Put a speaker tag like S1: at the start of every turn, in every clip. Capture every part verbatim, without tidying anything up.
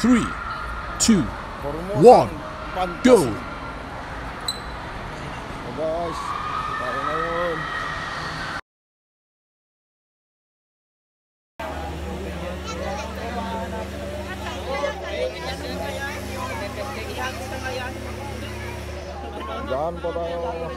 S1: three, two, one, go!
S2: So guys, tayo na yun. Daan pa tayo.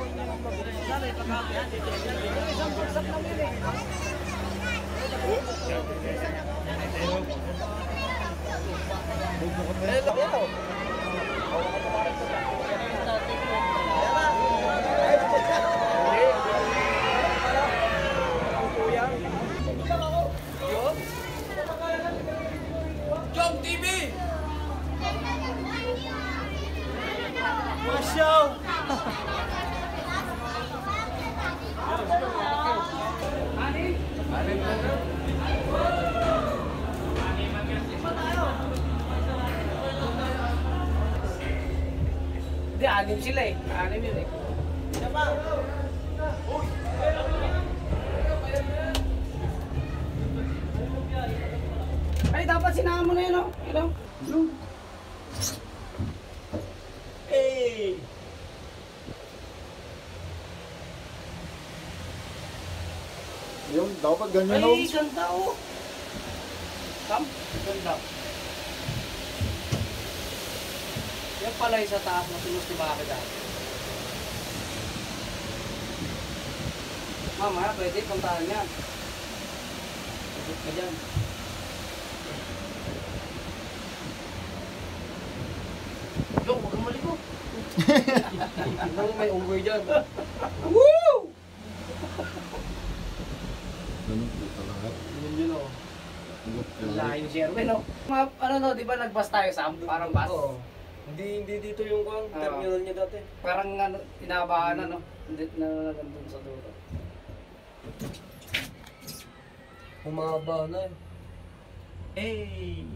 S3: Jong T V! Show! Hindi, anim sila eh. Anim yun eh. Ay, dapat sinama mo na yun, oh. You know? Hey!
S2: Yung dapat ganyan oh.
S3: Ay, ganda oh. Kam, ganda. Yan pala yung sa taas na tulus ni Bakit ah. Mamaya, pwede puntahan yan. Pagod ka dyan. Yo, huwag kang maliko. Nang may unggoy dyan. Woo!
S2: Ganun dito lahat.
S3: Yun yun o. Layo si Erwin o. Mga ano no, di ba nagbas tayo sa Ambo? Parang bus?
S4: Oo. Hindi hindi dito yung kung
S3: Ah.
S4: terminal niya dati.
S3: Parang ano, inabahan ano. Hindi na nandun sa dulo.
S4: Humaba na eh.
S5: Hey!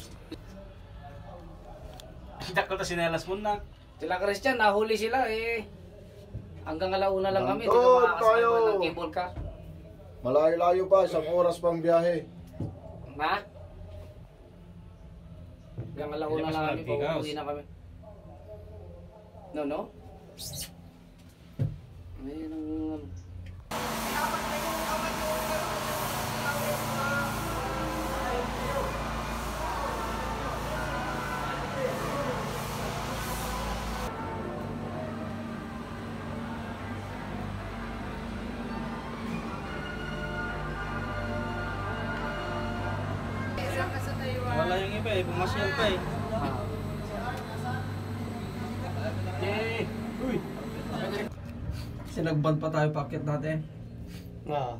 S5: Dakot na sinelas mo na.
S3: Sila Christian, nahuli sila eh. Hanggang alauna lang kami, hindi
S2: Nandun
S3: ka makakasama
S2: tayo.
S3: ng cable car.
S2: Malayo-layo pa, isang oras pang biyahe.
S3: Na? Hanggang alauna
S5: Hindi
S3: lang
S5: pa
S3: kami,
S5: sila nagtigaws.
S3: pauwi na kami. No, no? Ayun ang...
S5: Wala yung iba eh, pumasyal pa eh.
S3: Yay! Uy!
S4: Sinagban pa tayo packet natin.
S3: Ah.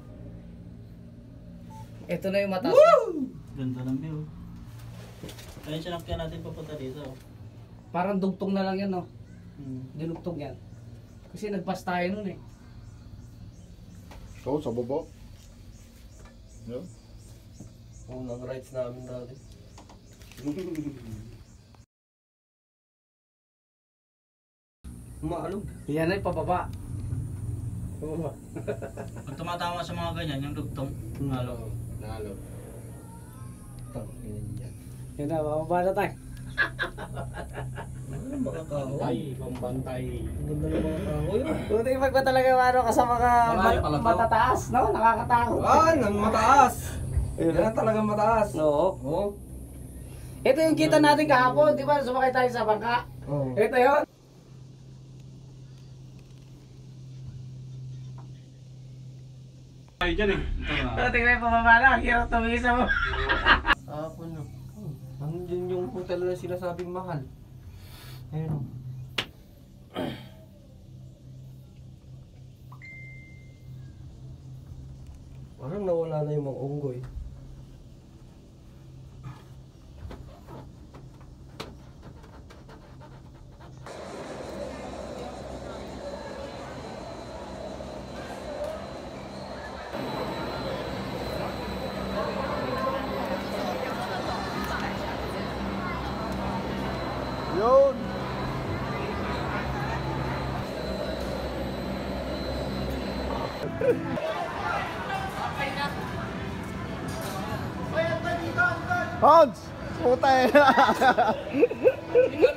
S3: Ito na yung mataas.
S5: Ganda ng view. Kaya siya nakaya natin papunta dito.
S3: Parang dugtong na lang yan, no?
S5: Hmm.
S3: Dinugtong yan. Kasi nagpas tayo nun eh.
S2: So, sa baba. Yan.
S4: Unang rides namin dati. Maalog.
S3: Yan ay pababa.
S4: Oo.
S5: Pag tumatama sa mga ganyan, yung dugtong, halo.
S4: Nalo. Tangin yan.
S3: Yan na, bababa na tayo.
S4: Ano mga kahoy?
S5: Ay, pambantay.
S4: Ang ganda ng mga kahoy.
S3: Buti pag ba talaga ano ka sa mga
S4: Malayo pala
S3: mat-
S4: to.
S3: matataas, no? Nakakatakot.
S4: Ah, nang mataas. Yan talagang mataas.
S3: Oo.
S4: Oo.
S3: Ito yung kita natin kahapon, di ba? Sumakay tayo sa bangka.
S4: Oo.
S3: Ito yun.
S5: Ay, dyan eh. Ito
S3: Ito,
S5: na.
S3: tingnan yung pababa na. Ang hirap tumisa mo.
S4: Ako no. Andun yung hotel na sinasabing mahal. Ayun o. Parang nawala na yung mga unggoy.
S2: Yun! Hans! Puta eh.